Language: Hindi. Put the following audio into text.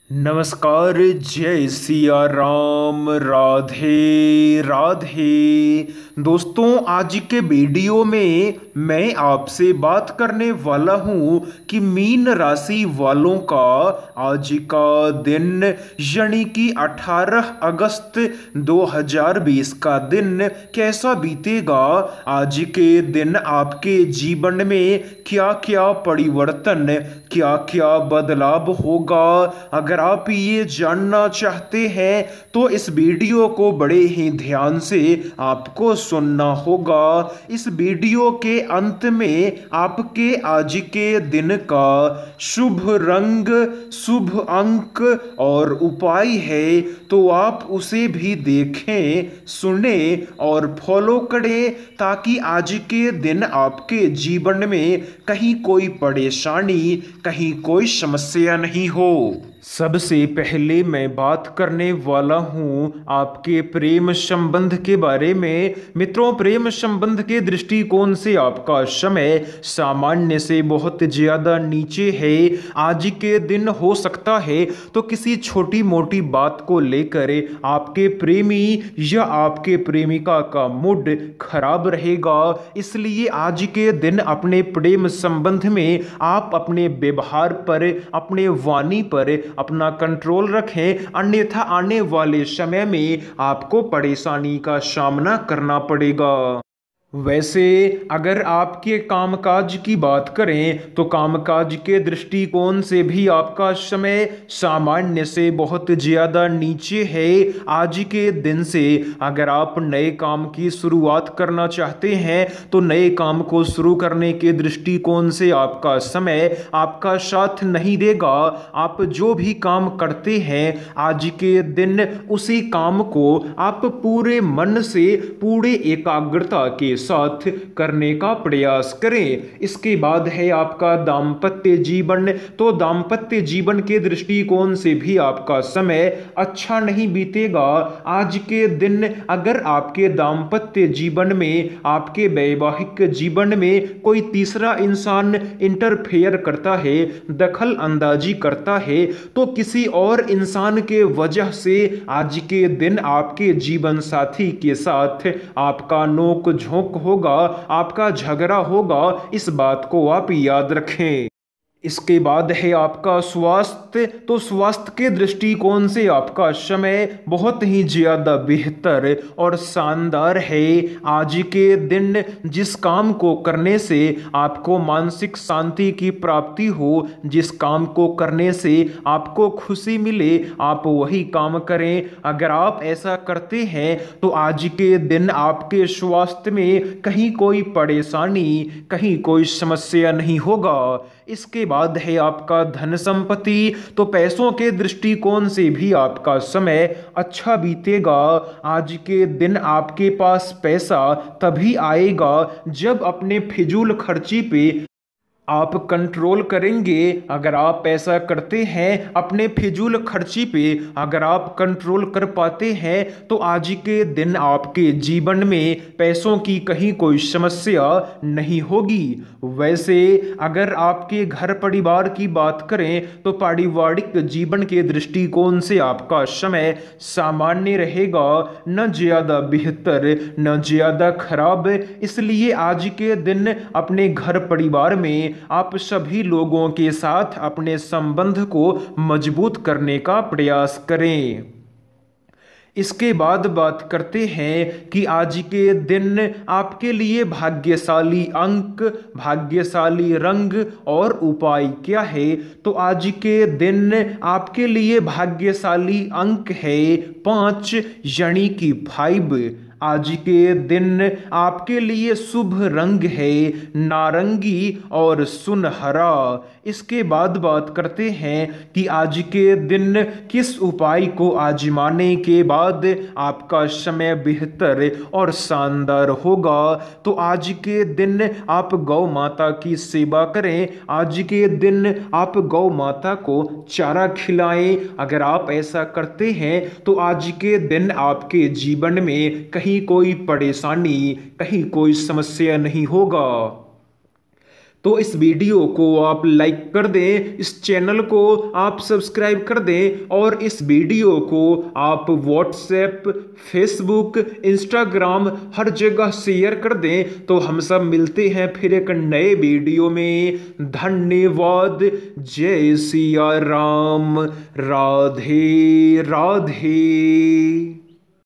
नमस्कार। जय सिया राम। राधे राधे। दोस्तों, आज के वीडियो में मैं आपसे बात करने वाला हूं कि मीन राशि वालों का आज का दिन यानी कि 18 अगस्त 2020 का दिन कैसा बीतेगा। आज के दिन आपके जीवन में क्या क्या परिवर्तन, क्या क्या बदलाव होगा। अगर आप ये जानना चाहते हैं तो इस वीडियो को बड़े ही ध्यान से आपको सुनना होगा। इस वीडियो के अंत में आपके आज के दिन का शुभ रंग, शुभ अंक और उपाय है, तो आप उसे भी देखें, सुने और फॉलो करें, ताकि आज के दिन आपके जीवन में कहीं कोई परेशानी, कहीं कोई समस्या नहीं हो। सबसे पहले मैं बात करने वाला हूं आपके प्रेम संबंध के बारे में। मित्रों, प्रेम संबंध के दृष्टिकोण से आपका समय सामान्य से बहुत ज्यादा नीचे है। आज के दिन हो सकता है तो किसी छोटी मोटी बात को लेकर आपके प्रेमी या आपके प्रेमिका का मूड खराब रहेगा। इसलिए आज के दिन अपने प्रेम संबंध में आप अपने व्यवहार पर, अपने वाणी पर अपना कंट्रोल रखें, अन्यथा आने वाले समय में आपको परेशानी का सामना करना पड़ेगा। वैसे अगर आपके कामकाज की बात करें तो कामकाज के दृष्टिकोण से भी आपका समय सामान्य से बहुत ज़्यादा नीचे है। आज के दिन से अगर आप नए काम की शुरुआत करना चाहते हैं तो नए काम को शुरू करने के दृष्टिकोण से आपका समय आपका साथ नहीं देगा। आप जो भी काम करते हैं आज के दिन उसी काम को आप पूरे मन से, पूरे एकाग्रता के साथ करने का प्रयास करें। इसके बाद है आपका दाम्पत्य जीवन। तो दाम्पत्य जीवन के दृष्टिकोण से भी आपका समय अच्छा नहीं बीतेगा। आज के दिन अगर आपके दाम्पत्य जीवन में, आपके वैवाहिक जीवन में कोई तीसरा इंसान इंटरफेयर करता है, दखल अंदाजी करता है, तो किसी और इंसान के वजह से आज के दिन आपके जीवन साथी के साथ आपका नोक झोंक होगा, आपका झगड़ा होगा। इस बात को आप याद रखें। इसके बाद है आपका स्वास्थ्य। तो स्वास्थ्य के दृष्टिकोण से आपका समय बहुत ही ज़्यादा बेहतर और शानदार है। आज के दिन जिस काम को करने से आपको मानसिक शांति की प्राप्ति हो, जिस काम को करने से आपको खुशी मिले, आप वही काम करें। अगर आप ऐसा करते हैं तो आज के दिन आपके स्वास्थ्य में कहीं कोई परेशानी, कहीं कोई समस्या नहीं होगा। इसके बाद है आपका धन संपत्ति। तो पैसों के दृष्टिकोण से भी आपका समय अच्छा बीतेगा। आज के दिन आपके पास पैसा तभी आएगा जब अपने फिजूल खर्ची पे आप कंट्रोल करेंगे। अगर आप ऐसा करते हैं, अपने फिजूल खर्ची पे अगर आप कंट्रोल कर पाते हैं, तो आज के दिन आपके जीवन में पैसों की कहीं कोई समस्या नहीं होगी। वैसे अगर आपके घर परिवार की बात करें तो पारिवारिक जीवन के दृष्टिकोण से आपका समय सामान्य रहेगा, न ज़्यादा बेहतर न ज़्यादा खराब। इसलिए आज के दिन अपने घर परिवार में आप सभी लोगों के साथ अपने संबंध को मजबूत करने का प्रयास करें। इसके बाद बात करते हैं कि आज के दिन आपके लिए भाग्यशाली अंक, भाग्यशाली रंग और उपाय क्या है। तो आज के दिन आपके लिए भाग्यशाली अंक है 5 यानी कि 5। आज के दिन आपके लिए शुभ रंग है नारंगी और सुनहरा। इसके बाद बात करते हैं कि आज के दिन किस उपाय को आजमाने के बाद आपका समय बेहतर और शानदार होगा। तो आज के दिन आप गौ माता की सेवा करें। आज के दिन आप गौ माता को चारा खिलाएं। अगर आप ऐसा करते हैं तो आज के दिन आपके जीवन में कहीं कोई परेशानी, कहीं कोई समस्या नहीं होगा। तो इस वीडियो को आप लाइक कर दें, इस चैनल को आप सब्सक्राइब कर दें और इस वीडियो को आप व्हाट्सएप, फेसबुक, इंस्टाग्राम हर जगह शेयर कर दें। तो हम सब मिलते हैं फिर एक नए वीडियो में। धन्यवाद। जय सिया राम। राधे राधे।